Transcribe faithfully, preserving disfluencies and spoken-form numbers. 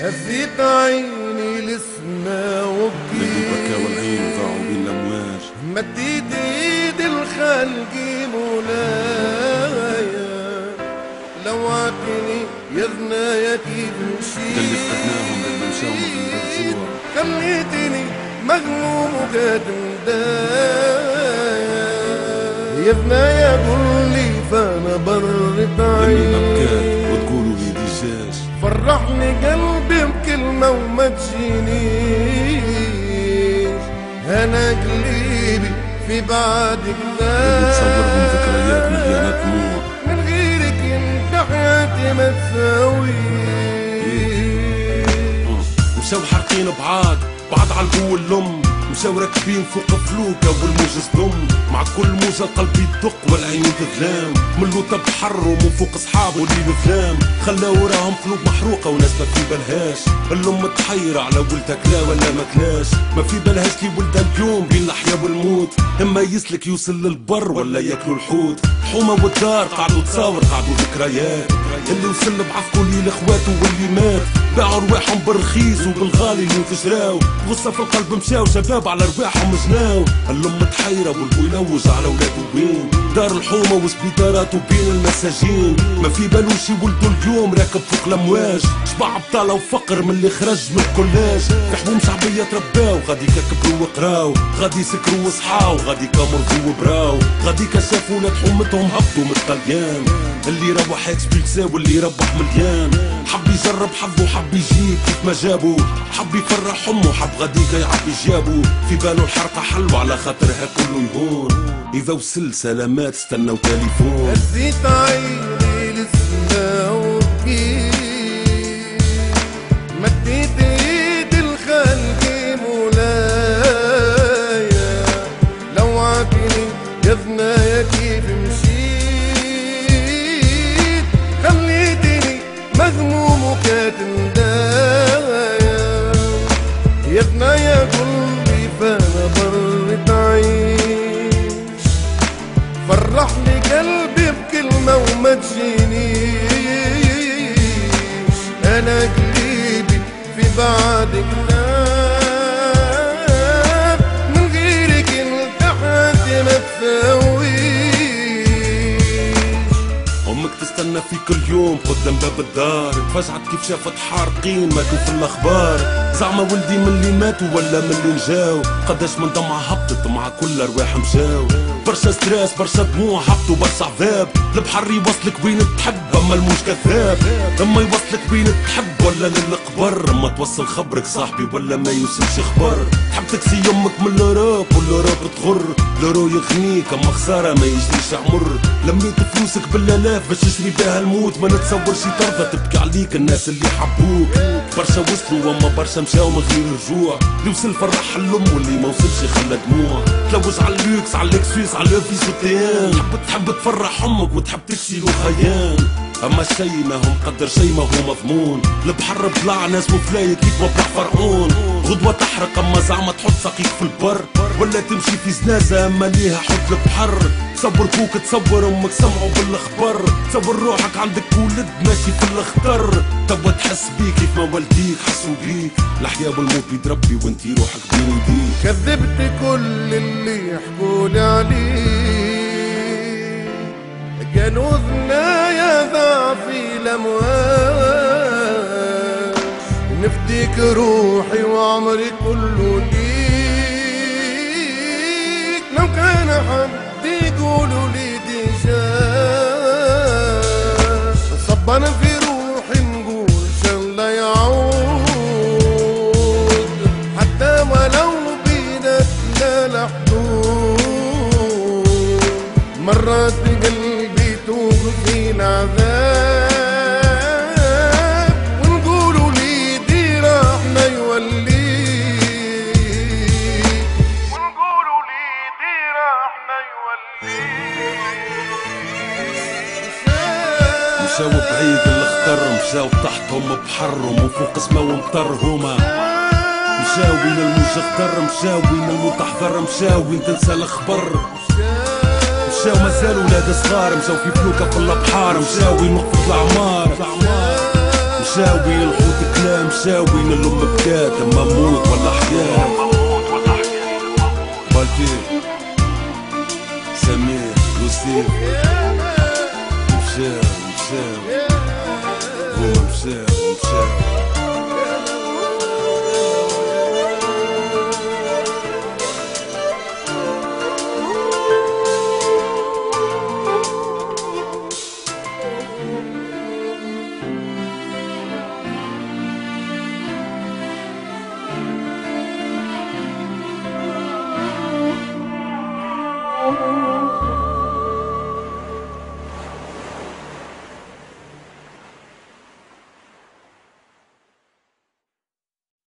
هزيت عيني لسما وبكيت، اللي بكى والعين ضاعوا بين الامواج، مديت ايد الخلق مولاي، لوعتني يا ثنايا كيف مشيت، ده اللي فقدناهم لما مشاو من الرجوع، خليتني مغموم وكاتم دايا، يا ثنايا قول لي فانا برت عيني، لما بكات وتقولوا لي دجاج، فرحني قلبي بكلمة وما تجينيش، انا قلبي في بعدك اللي تصورهم ذكريات مليانة دموع، من غيرك انت حياتي ما تساويش. مشاو حارقين بعاد بعد على القوة اللم، مشاو راكبين فوق فلوكة والموج صدم، مع كل موجة قلبي يدق والعينين تظلام، من لوطة بحر ومن فوق صحابه اللي ظلام، خلاو وراهم قلوب محروقة وناس ما في بالهاش، الأم متحيرة على ولدها كلا ولا ما كلاش، ما في بالهاش لي ولدها اليوم بين الحياة والموت، اما يسلك يوصل للبر ولا ياكلوا الحوت، الحومة والدار قعدوا تصاور قعدوا ذكريات، اللي وصل بعفكوا لي لاخواته واللي مات، باعوا رواحهم بالرخيص وبالغالي اللي تشراو، غصة في القلب مشاو شباب على رواحهم جناو، الأم متحيرة والبو يلوج على ولاده وين، دار الحومة وسبيطارات وبين المساجين، ما في بالوش يولدوا اليوم راكب فوق الأمواج، شبع بطالة وفقر من اللي خرج من الكلاج، في حبوم شعبية ترباو غادي كبروا وقراو، غادي سكروا وصحاو غادي كمرضوا وبراو، غادي كشافوا ولاد حومتهم هبطوا من الطليان، اللي روح اكسبيكسا واللي ربح مليان، حب يجرب حظه حب يجيب كيف ما جابو، حب يفرح امه حب غاديك يعبي جابو، في بالو الحرقة حلوة على خاطرها كله يهون، اذا وصل سلامات استناو تليفون. هزيت عيني لسما وبكيت، مديت ايد الخلق مولاي، لوعتني يا ثنايا كيف مشيت، خليتني مغموم وكاتم دايا، يا ثنايا قلبي فانا برت عيش، فرحني قلبي بكلمة وما تجينيش، انا قلبي في بعدك نار، من غيرك انت حياتي ما تساويش. امك تستنى في كل يوم قدام باب الدار، فجعت كيف شافت حارقين ماتوا في الاخبار، زعما ولدي من اللي ماتوا ولا من اللي نجاو، قداش من دمعة هبطت مع كل ارواح مشاو، برشا ستريس برشا دموع هبطوا برشا عذاب، البحر يوصلك وين تحب اما الموج كذاب، اما يوصلك وين تحب ولا للقبر، اما توصل خبرك صاحبي ولا ما يوصلش خبر، تحب تكسي يمك من الاوروب والاوروب تغر، الاورو يغنيك اما خسارة ما يجريش عمر، لميت فلوسك بالالاف باش تشري بها الموت، ما نتصورش ترضى تبكي عليك الناس اللي حبوك، برشا وصلوا وما برشا مشاو من غير رجوع، اللي وصل فرح الام واللي ما وصلش خلى دموع، تلوج على اللوكس على الاكسويس على لوفيس والتيان، تحب تحب تفرح امك وتحب تكسي له خيان، اما الشي ما هو مقدر شي ما هو مضمون، البحر بطلع ناس مفلاية كيف ما بطلع فرعون، غدوة تحرق اما زعما تحط ساقيك في البر، ولا تمشي في زنازة اما ليها حط البحر، تصور فوك تصور امك سمعوا بالاخبار، تصور روحك عندك ولد ماشي في الخطر، توا تحس بيك كيف ما والديك حسوا بيك، الحياة والموت بيد ربي وانتي روحك بين ايديك، كذبت كل اللي يحكولي عليه، قالوا ثنايا ضعفي الامواج، نفديك روحي وعمري كله ليك، لو كان حد يقولوا لي دجاج، صبنا في روحي نقول شان لا يعود، حتى ولو بيناتنا لحدود، مرات قلبي توقف العذاب، ونقولوا لي دي راحنا يوليك، ونقولوا لي دي راحنا يوليك، مشاو بعيد الاخطر مشاو تحتهم بحرهم وفوق سماو مطر هما، مشاو وين الموج اخضر مشاو وين الموت احضر مشاو وين تنسى الخبر، مشاو مازالوا ولاد صغار مشاو في فلوكة في البحار، مشاو وين وقفت الأعمار، مشاوي الحوت كلام شاوي الام بكات اما